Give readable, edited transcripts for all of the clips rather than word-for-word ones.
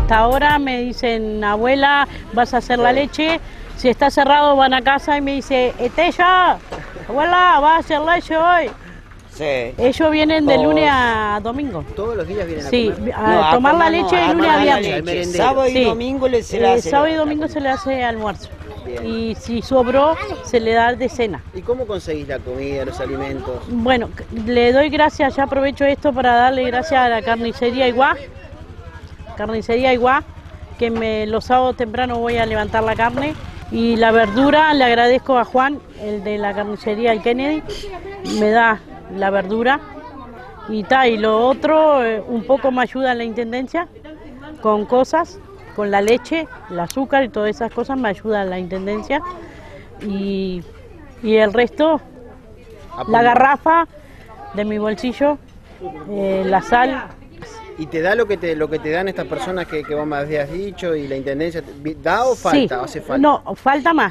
hasta ahora me dicen, abuela, vas a hacer la leche. Si está cerrado van a casa y me dice, Estella, abuela, vas a hacer leche hoy. Sí. Ellos vienen de lunes a domingo. ¿Todos los días vienen a Sí, comer? a tomar la leche de lunes a viernes. Sábado y domingo se le hace. Sábado y domingo se le hace almuerzo. Bien. Y si sobró, se le da de cena. ¿Y cómo conseguís la comida, los alimentos? Bueno, le doy gracias, ya aprovecho esto para darle gracias a la carnicería Iguá. Carnicería Iguá, que los sábados temprano voy a levantar la carne. Y la verdura, le agradezco a Juan, el de la carnicería El Kennedy, me da la verdura. Y lo otro, un poco me ayuda en la intendencia con cosas, con la leche, el azúcar y todas esas cosas me ayuda la intendencia. Y el resto, la garrafa de mi bolsillo, la sal. ¿Y te da lo que te dan estas personas que vos me habías dicho y la intendencia? ¿Da o falta? Sí. ¿Hace falta? No, falta más.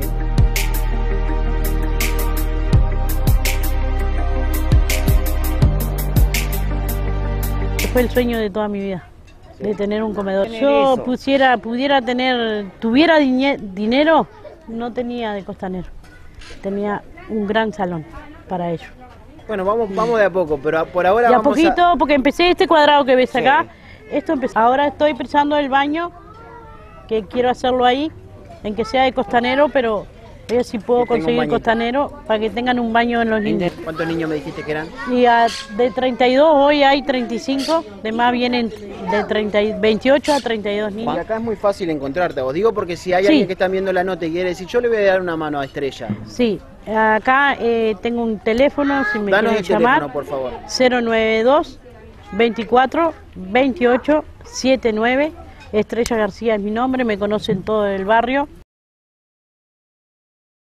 Fue el sueño de toda mi vida, de tener un comedor. Yo tuviera dinero, no tenía de costanero, tenía un gran salón para ello. Bueno, vamos de a poco, pero por ahora de a vamos poquito, porque empecé este cuadrado que ves Sí. acá, ahora estoy pensando el baño, que quiero hacerlo ahí, en que sea de costanero, pero a ver si puedo Que tenga un conseguir bañito. costanero para que tengan un baño en los niños. ¿Cuántos niños me dijiste que eran? Y de 32 hoy hay 35, de más vienen de 28 a 32 Y niños. acá es muy fácil encontrarte, os digo porque si hay Sí. alguien que está viendo la nota y quiere decir, yo le voy a dar una mano a Estrella. Sí, acá tengo un teléfono, si me Danos quieren el llamar, teléfono, por favor. 092 24 28 79. Estrella García es mi nombre, me conocen todo el barrio.